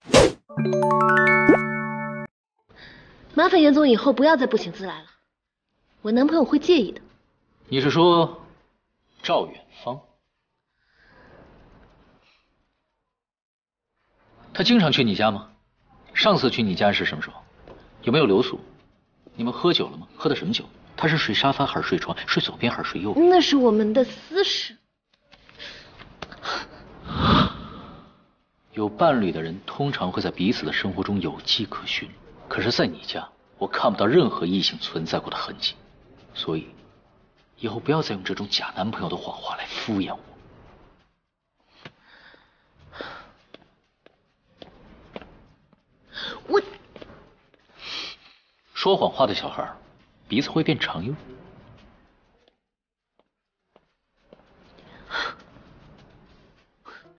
麻烦严总以后不要再不请自来了，我男朋友会介意的。 你是说赵远芳？他经常去你家吗？上次去你家是什么时候？有没有留宿？你们喝酒了吗？喝的什么酒？他是睡沙发还是睡床？睡左边还是睡右边？ 那是我们的私事。 有伴侣的人通常会在彼此的生活中有迹可循，可是，在你家，我看不到任何异性存在过的痕迹，所以，以后不要再用这种假男朋友的谎话来敷衍我。说谎话的小孩，鼻子会变长哟。